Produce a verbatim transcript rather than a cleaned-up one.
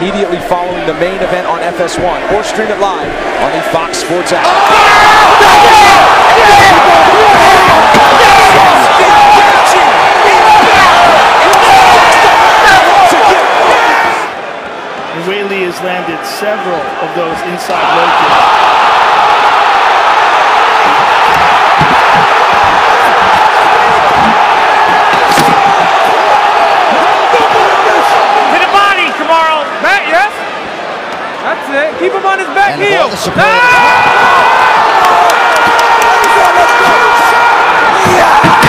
immediately following the main event on F S one, or stream it live on the Fox Sports app. Whaley has landed several of those inside low kicks. To the body, tomorrow. Back, yes. That's it. Keep him on his back And heel. Ah!